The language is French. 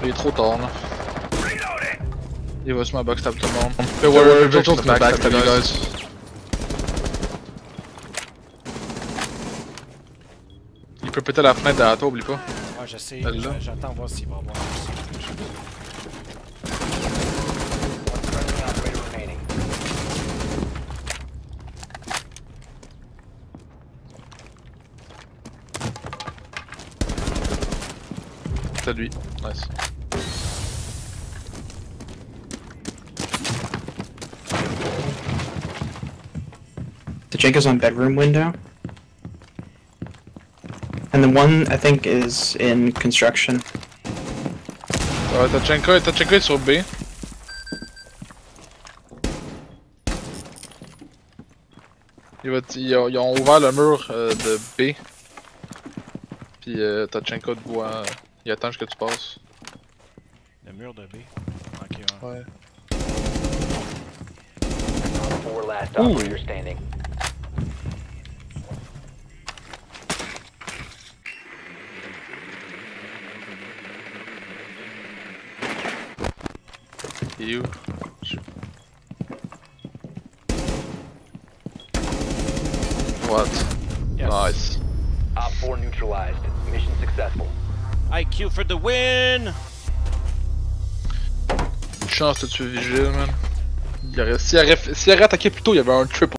Il est trop tard là. Il va sur ma backstab tout le monde. Vigil's gonna backstab you guys. Il peut péter la fenêtre derrière toi, oublie pas. Ouais, je sais, j'attends voir s'il va avoir C'est lui, nice. Tachenko's on bedroom window. And the one, I think, is in construction. Tachenko est sur B. Ils ont ouvert le mur de B. Puis Tachenko te voit. Il attend que tu passes. le mur de B. Ok, ouais. Four last operator standing. You. What? Yes. Nice. Op 4 neutralized. Mission successful. IQ for the win! Une chance de tuer Vigil, man. S'il aurait attaqué plus tôt, il y avait un triple.